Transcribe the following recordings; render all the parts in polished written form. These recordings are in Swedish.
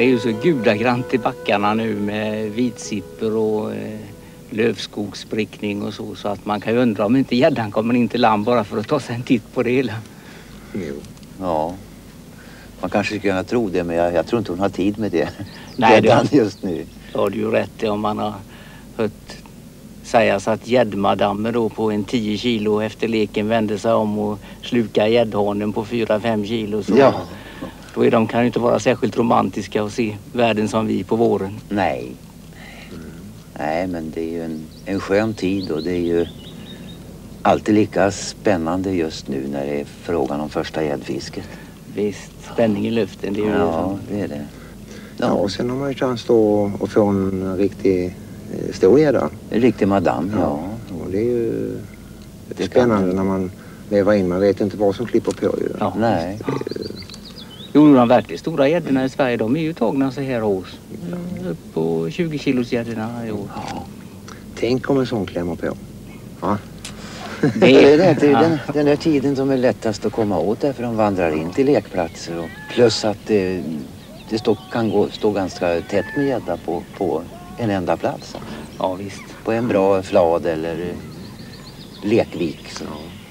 är ju så gudagrant i backarna nu med vitsipper och lövskogssprickning och så att man kan ju undra om inte gäddan kommer in till land bara för att ta sig en titt på det hela. Jo. Ja, man kanske skulle kunna tro det, men jag tror inte hon har tid med det. Nej, Gäddan just nu. Då har du ju rätt i om man har hört sägas att gäddmadammer då på en 10 kilo efter leken vände sig om och slukar gäddhanen på 4-5 kilo. Så Ja. Då är de kan ju inte vara särskilt romantiska och se världen som vi på våren. Nej. Nej, men det är ju en skön tid och det är ju alltid lika spännande just nu när det är frågan om första gäddfisket. Visst, spänning i luften, det är ju Ja, det är det. Ja, och sen har man ju chans då att få en riktig stor gädda. En riktig madam, ja. Och det är ju Det spännande när man lever in. Man vet inte vad som klipper på ju. Ja. Nej. Jo, de verkligt stora gäddorna i Sverige, de är ju tagna så här års. Upp på 20 kilos gäddorna i år. Tänk om en sån klämmer på. Ja. Det är den där tiden som är lättast att komma åt därför de vandrar in till lekplatser. Och plus att det kan stå ganska tätt med gädda på en enda plats. Ja, visst. På en bra flad eller lekvik. Så.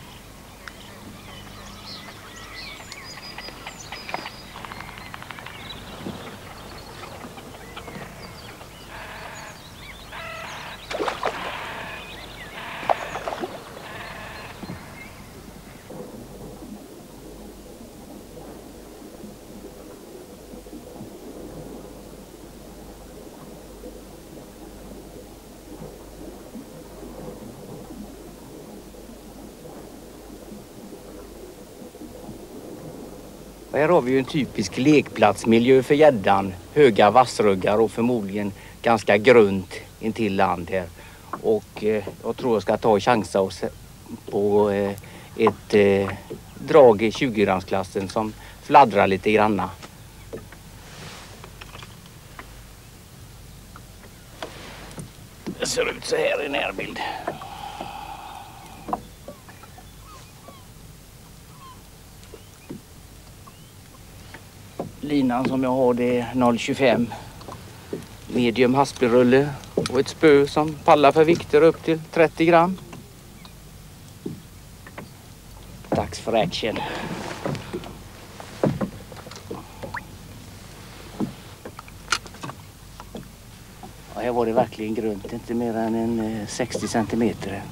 Här har vi ju en typisk lekplatsmiljö för gäddan. Höga vassruggar och förmodligen ganska grunt intill land här. Och jag tror jag ska ta och chansa på ett drag i 20-gramsklassen som fladdrar lite granna. Det ser ut så här i närbild. Linan som jag har det är 0,25 medium haspelrulle och ett spö som pallar för vikter upp till 30 gram. Dags för action. Ja, här var det verkligen grunt, inte mer än en 60 centimeter.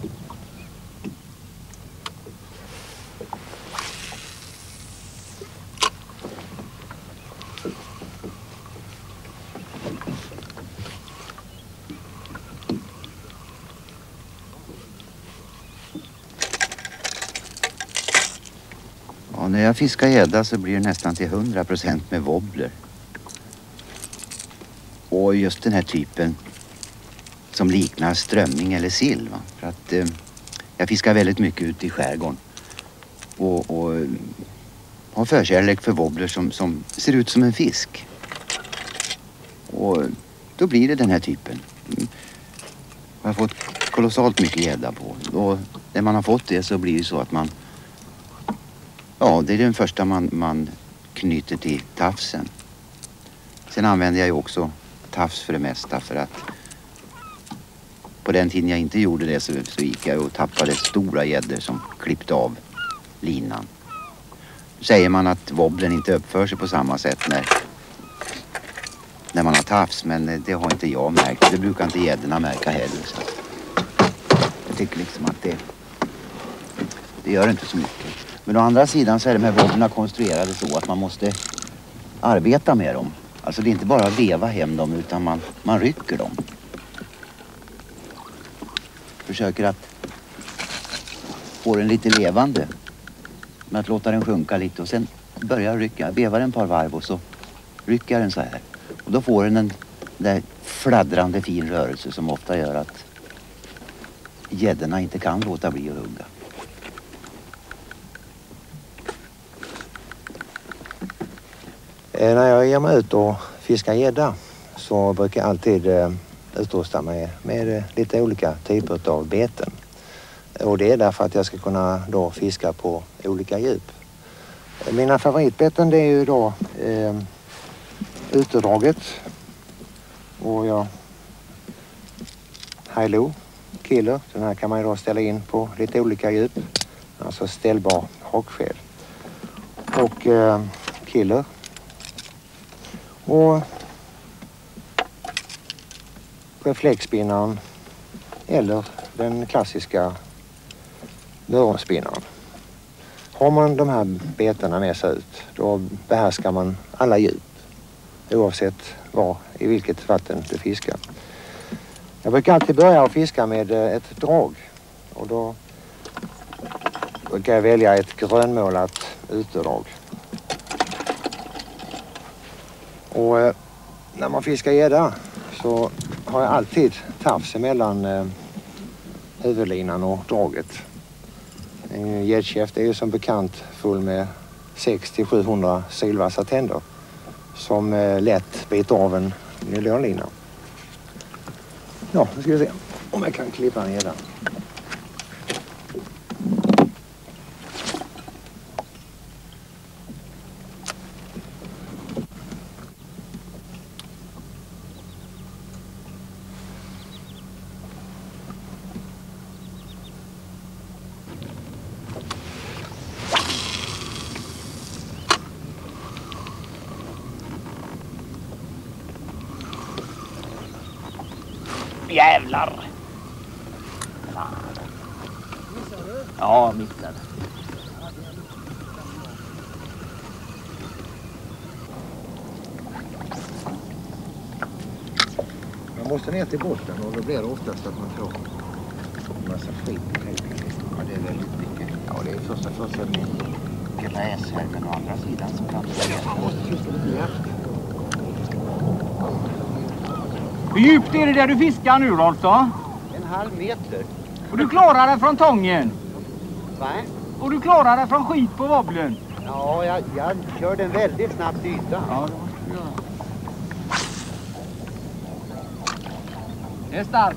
När jag fiskar gädda så blir det nästan till 100% med wobbler. Och just den här typen som liknar strömming eller sill. Va? För att jag fiskar väldigt mycket ute i skärgården. Och har förkärlek för wobbler som ser ut som en fisk. Och då blir det den här typen. Jag har fått kolossalt mycket gädda på. Och när man har fått det så blir det så att man... Ja, det är den första man knyter till tafsen. Sen använder jag ju också tafs för det mesta för att på den tiden jag inte gjorde det så gick jag och tappade stora gäddor som klippte av linan. Nu säger man att wobblen inte uppför sig på samma sätt när man har tafs, men det har inte jag märkt. Det brukar inte gäddorna märka heller. Så jag tycker liksom att det gör inte så mycket. Men å andra sidan så är de här wobblerna konstruerade så att man måste arbeta med dem. Alltså det är inte bara att veva hem dem utan man rycker dem. Försöker att få den lite levande med att låta den sjunka lite och sen börjar rycka. Veva den ett par varv och så rycker den så här. Och då får den en där fladdrande fin rörelse som ofta gör att gäddorna inte kan låta bli att hugga. När jag ger mig ut och fiskar gädda så brukar jag alltid utrusta mig med lite olika typer av beten. Och det är därför att jag ska kunna då fiska på olika djup. Mina favoritbeten det är ju då utedraget. Och jag high-low killer. Den här kan man ju då ställa in på lite olika djup. Alltså ställbar haksked. Och killer. Och reflexspinnaren eller den klassiska öronspinnaren. Har man de här betarna med sig ut, då behärskar man alla djup oavsett var, i vilket vatten du fiskar. Jag brukar alltid börja att fiska med ett drag och då brukar jag välja ett grönmålat utedrag. Och när man fiskar gädda så har jag alltid tafs mellan huvudlinan och draget. En gäddkäft är ju som bekant full med 600-700 silvassa tänder som lätt biter av en nylonlina. Ja, nu ska vi se om jag kan klippa en gädda. Jävlar! Fan. Missade du? Ja, missade. Man måste ner till botten och då blir det oftast att man får en massa skit på hejden. Ja, det är väldigt mycket. Ja, det är första förutsättningen. Gräs här, men å andra sidan så kan det vara Hur djupt är det där du fiskar nu, Rolf? Då? 1,5 meter. Och du klarar dig från tången? Va? Och du klarar dig från skit på wobblen? Ja, jag kör den väldigt snabbt yta. Ja, det måste du göra. Det är starkt.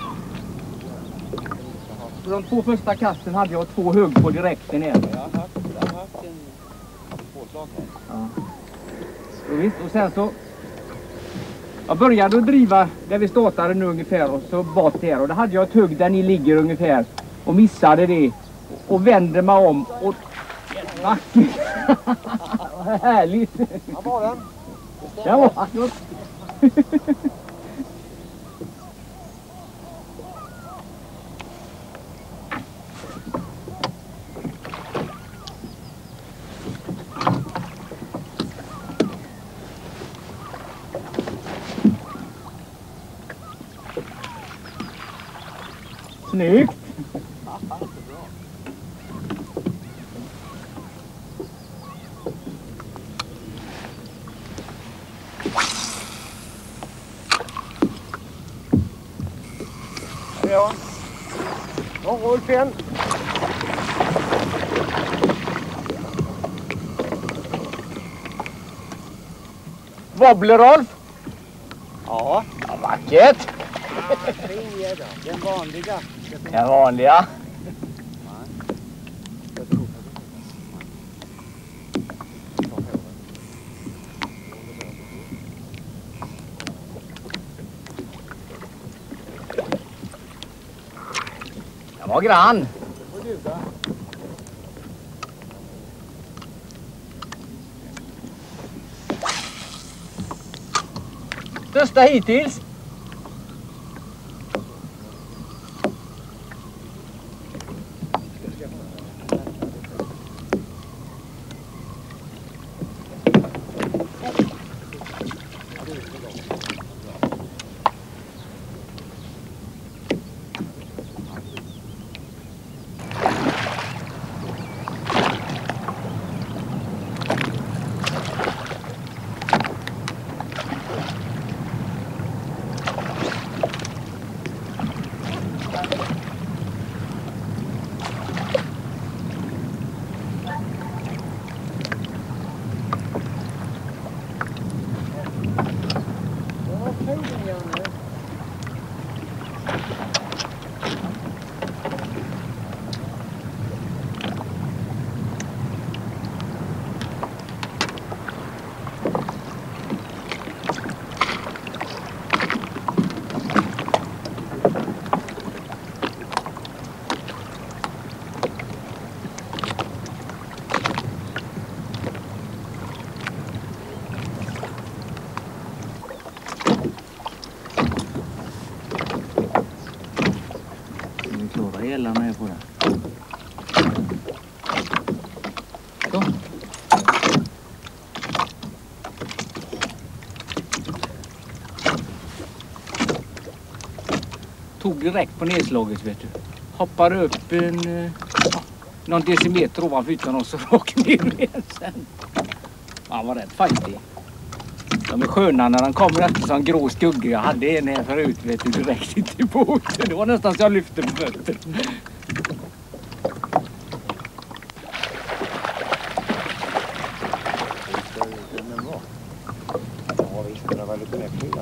På de 2 första kasten hade jag 2 hugg på direkten ner. Jag har haft en påslag här. Ja. Och visst, och sen så jag började att driva där vi startade nu ungefär och så bort där och då hade jag ett hugg där ni ligger ungefär och missade det och vände mig om och vackert. Vad härligt. Vad var den? Det var vackert. Snyggt! Ja. Och Rolf igen. Wobbler, Rolf? Ja. Ja, vackert! Fin gädda. Den vanliga. Den vanliga. Den var grann. Största hittills. gällarna är på det. Så. Tog direkt på nedslaget, vet du. Hoppade upp någon decimeter ovanför ytan och så rakt ner igen sen. Han var rätt fightig. De är sköna när de kommer efter som grå skugga. Jag hade en här förut, vet du, direkt inte i båten. Det var nästan så jag lyfte på fötter. Ja, visst, det var lite lätt.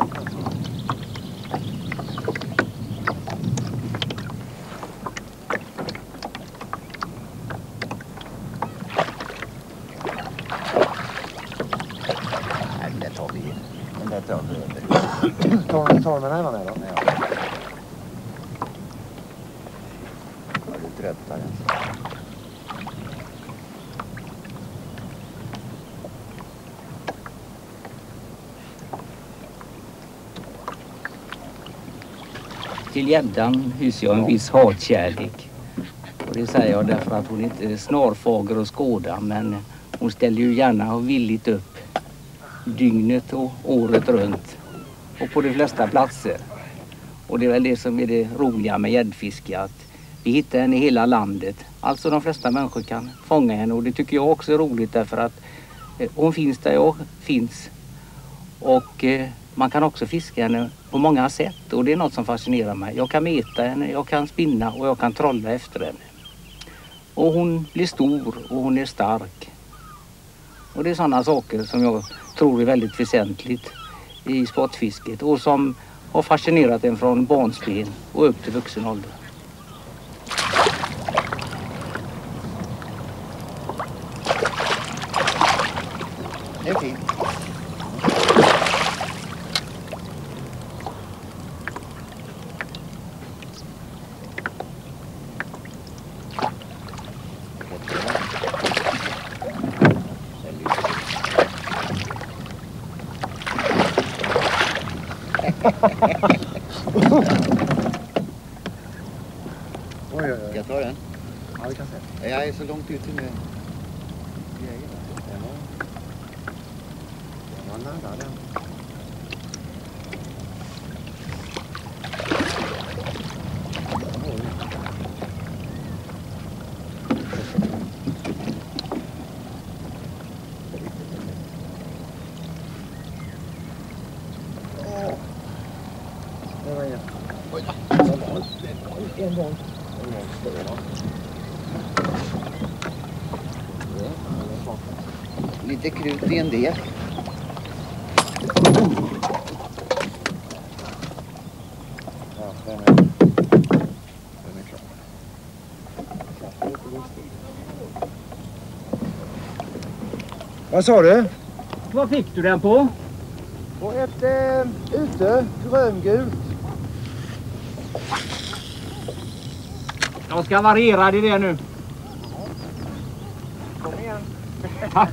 Tar med nävarna då? Ja. Jag är lite tröttare. Till gäddan hyser jag en viss hatkärlek. Och det säger jag därför att hon inte är snarfager att skåda, men hon ställer ju gärna och villigt upp dygnet och året runt. Och på de flesta platser. Och det är väl det som är det roliga med gäddfiske, att vi hittar henne i hela landet. Alltså de flesta människor kan fånga henne, och det tycker jag också är roligt därför att hon finns där jag finns. Och man kan också fiska henne på många sätt, och det är något som fascinerar mig. Jag kan meta henne, jag kan spinna och jag kan trolla efter henne. Och hon blir stor och hon är stark. Och det är sådana saker som jag tror är väldigt väsentligt i sportfisket och som har fascinerat en från barnsben och upp till vuxen ålder. Det är fint. Oj. Jag tar den. Ja, vi kan se. Jag är så långt ute med grejerna. Den var nära den. Det var en. Oj då. En gång. lite krut i en del. Ja, den är klar. Vad sa du? Vad fick du den på? På ett ute, gröngult. Jag ska variera det där nu. Kom igen. Tack.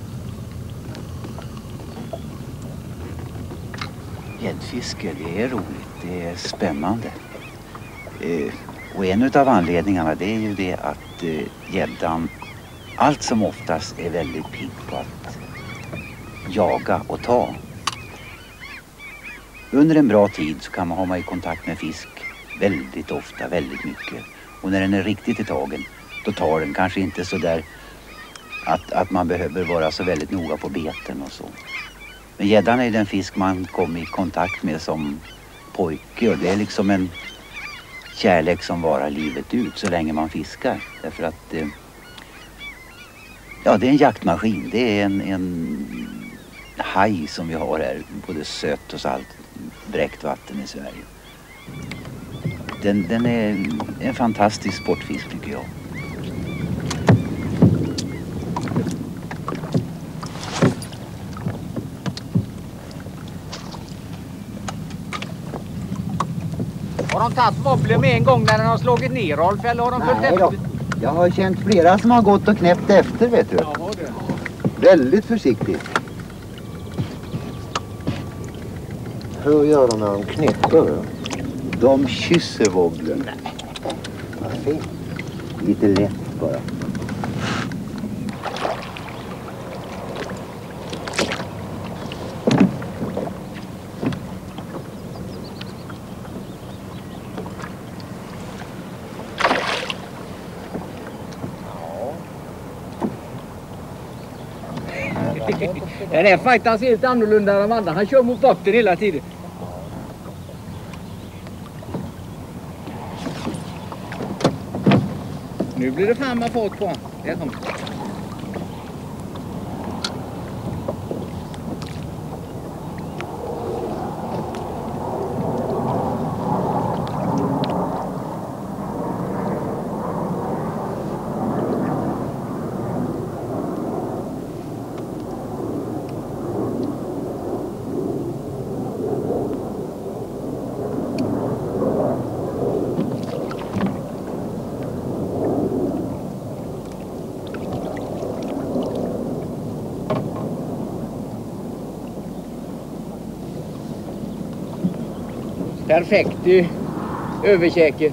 Gäddfiske, det är roligt, det är spännande. Och en av anledningarna det är ju det att gäddan allt som oftast är väldigt pigg på att jaga och ta. Under en bra tid så kan man ha i kontakt med fisk väldigt ofta, väldigt mycket. Och när den är riktigt i tagen, då tar den kanske inte så där att man behöver vara så väldigt noga på beten och så. Men gäddan är den fisk man kommer i kontakt med som pojke, och det är liksom en kärlek som varar livet ut så länge man fiskar. Därför att ja, det är en jaktmaskin, det är en haj som vi har här, både sött och salt, bräckt vatten i Sverige. Den är en fantastisk sportfisk tycker jag. Har de tagit wobbler med en gång när den har slagit ner, Rolf, eller har de följt efter? Jag har känt flera som har gått och knäppt efter, vet du. Ja, det. Väldigt försiktigt. Hur gör de när de knäpper? De kysser wobblen. Vad fint. Lite lätt bara. Den här fighten ser helt annorlunda än de andra. Han kör mot botten hela tiden. Nu blir det fan med fart på honom. Där kommer. Perfekt i överkäket.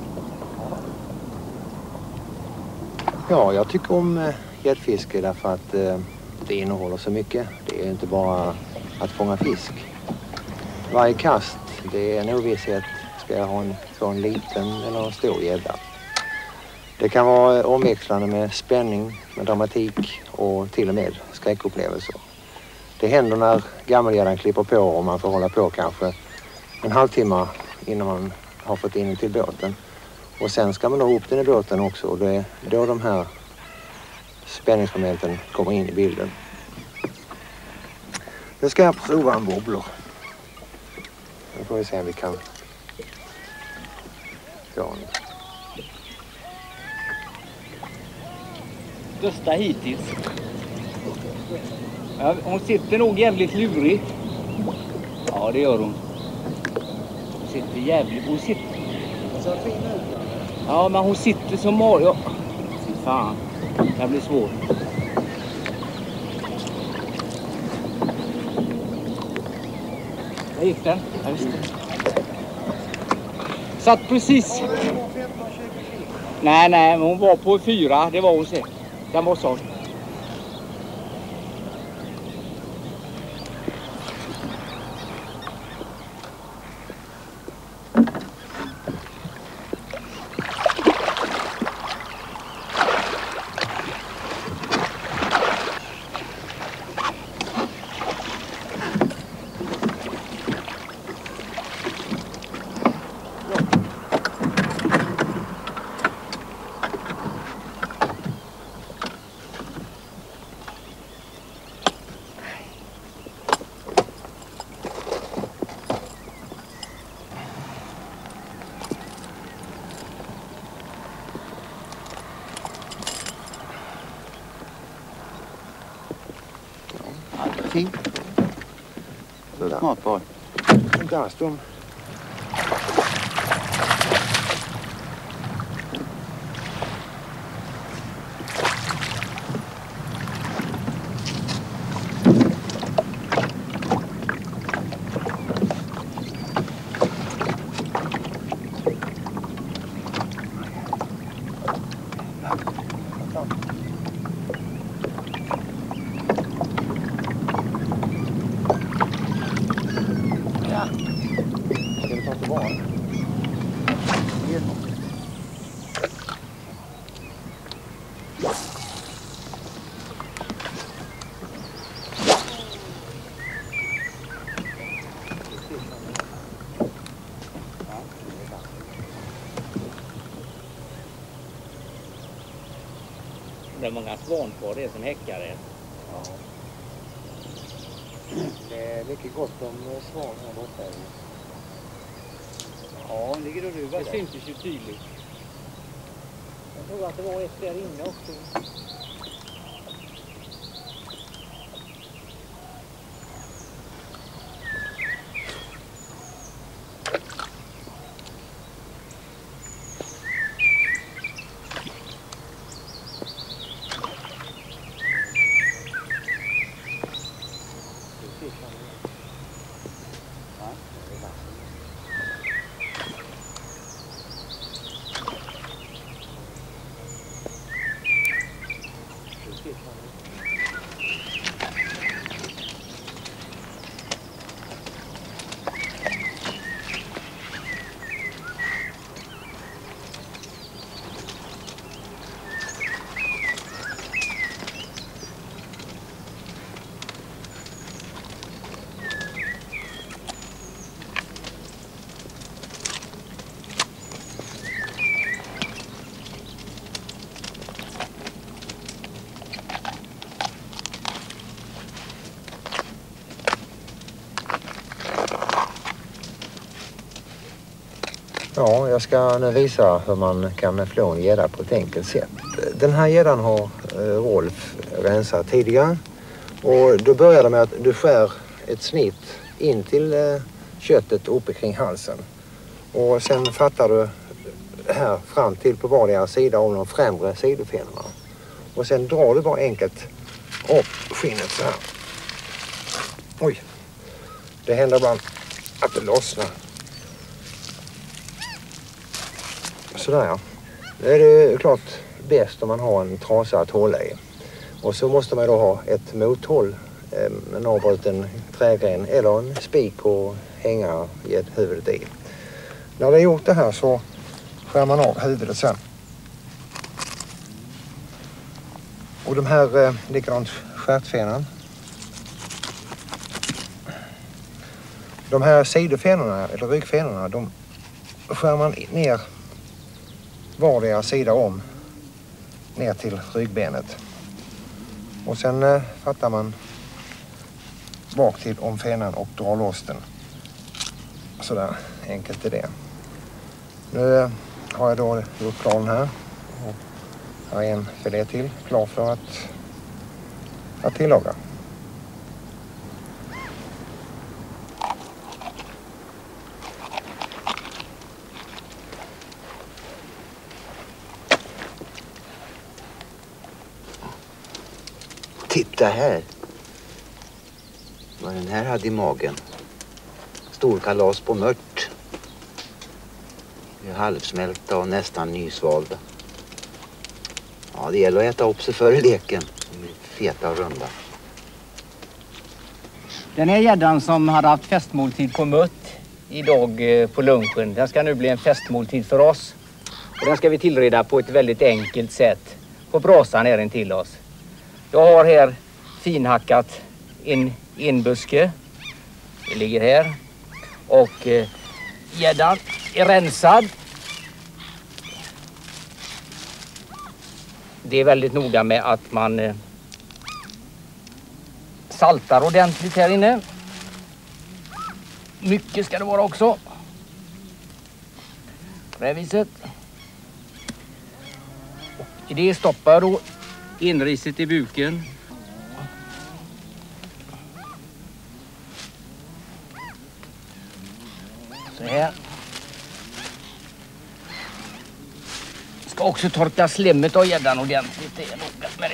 Ja, jag tycker om gäddfiske därför att det innehåller så mycket. Det är inte bara att fånga fisk. Varje kast, det är en ovisshet. Ska jag få en liten eller en stor gädda? Det kan vara omväxlande med spänning, med dramatik och till och med skräckupplevelser. Det händer när gammelgäddan klipper på och man får hålla på kanske en halvtimme innan man har fått in den till båten. Och sen ska man då upp den i båten också och det är då de här spänningsmomenten kommer in i bilden. Nu ska jag prova en wobblor. Nu får vi se om vi kan få en. Största hittills. Ja, hon sitter nog jävligt lurig. Ja, det gör hon. Hon sitter jävligt... Hon sitter... Så fin ut. Ja, men hon sitter som mal... Ja. Fy fan. Det här blir svårt. Där gick den. Ja, visst. Satt precis. Nej, hon var på 4. Det var hon säkert. Den var så. Fint. Smakbar. Inte alls dum. Ska du ta tillbaka? Det är många svankvar det som häckar. Ja. Det är mycket gott om svan här borta. Ja, ligger och ruvar. Det syns ju tydligt. Jag tror att det var ett där inne också. jag ska nu visa hur man kan flå en gädda på ett enkelt sätt. Den här gäddan har Rolf rensat tidigare. Och då börjar det med att du skär ett snitt in till köttet uppe kring halsen. Och sen fattar du här fram till på vardera sida av de främre sidofenorna. Och sen drar du bara enkelt upp skinnet så här. Oj, det händer ibland att det lossnar. Sådär ja. Nu är det klart bäst om man har en trasa att hålla i. Och så måste man då ha ett mothåll, en avbruten trägren eller en spik och hänga huvudet i. När det är gjort det här så skär man av huvudet sen. Och de här likadant stjärtfenan. De här sidofenorna eller ryggfenorna, de skär man ner vardera sida om ner till ryggbenet. Och sen fattar man bak till om fenan och drar loss den. Sådär enkelt är det. Nu har jag då gjort klar den här. Och här är en filé till klar för att tillaga. Titta här. Vad den här hade i magen. Storkalas på mört. Vi är halvsmälta och nästan nysvalda. Ja, det gäller att äta upp sig före leken. De är feta och runda. Den här gäddan som hade haft festmåltid på mött idag på lunchen, den ska nu bli en festmåltid för oss. Och den ska vi tillreda på ett väldigt enkelt sätt på brasan här intill oss. Jag har här finhackat en enbuske. Det ligger här. Och gäddan är rensad. Det är väldigt noga med att man saltar ordentligt här inne. Mycket ska det vara också. På det här viset. I det stoppar jag då inriset i buken. Så här. Ska också torka slemmet av gäddan ordentligt. Det är noga med det.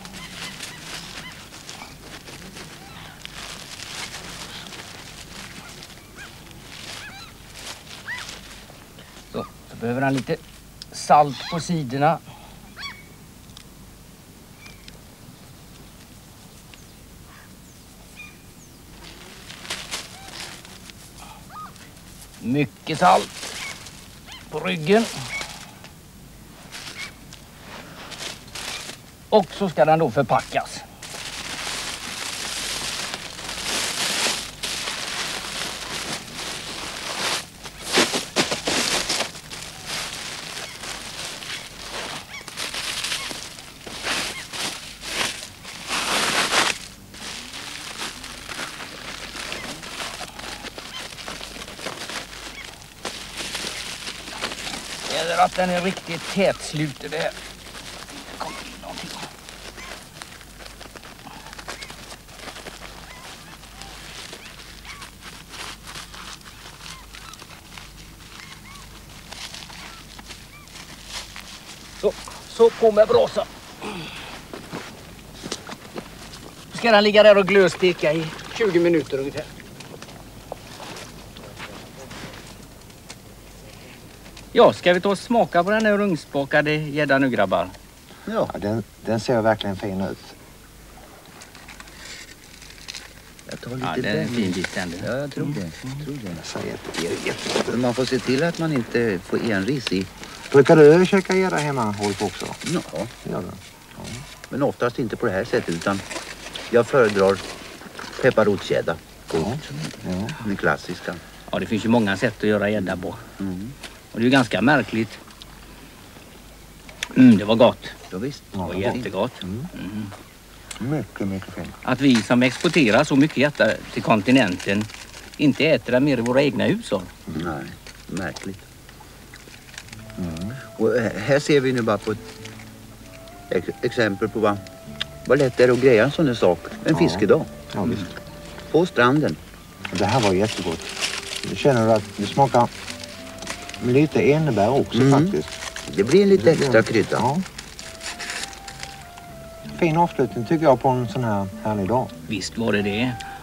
Så behöver han lite salt på sidorna. Mycket salt på ryggen. Och så ska den då förpackas. Eller att den är riktigt tätsluten där. Kommer in någonting. Så på med brasan. Ska den ligga där och glösteka i 20 minuter ungefär. Ja, ska vi ta och smaka på den här ugnsbakade gäddan nu, grabbar? Ja, den ser verkligen fin ut. Jag tar lite Ja, det är en fin bit ändå. Ja, jag tror det. Så Man får se till att man inte får enris i. brukar du käka gädda hemma, Rolf, också? Ja, Gör du? men oftast inte på det här sättet utan jag föredrar pepparrotsgädda. Ja. Den klassiska. Ja, det finns ju många sätt att göra gädda på. Mm. Och det är ju ganska märkligt. Det var gott. Ja, visst. Det var jättegott. Mycket fint. Att vi som exporterar så mycket gädda till kontinenten inte äter det mer i våra egna hushåll. Nej, märkligt. Och här ser vi nu bara på ett exempel på vad lätt det är att greja en sån här sak. En fiskedag. Ja, visst. På stranden. Det här var jättegott. Jag känner att det smakar lite enebär också faktiskt. Det blir en lite extra krydda. Ja. Fin avslutning tycker jag på en sån här härlig dag. Visst var det det.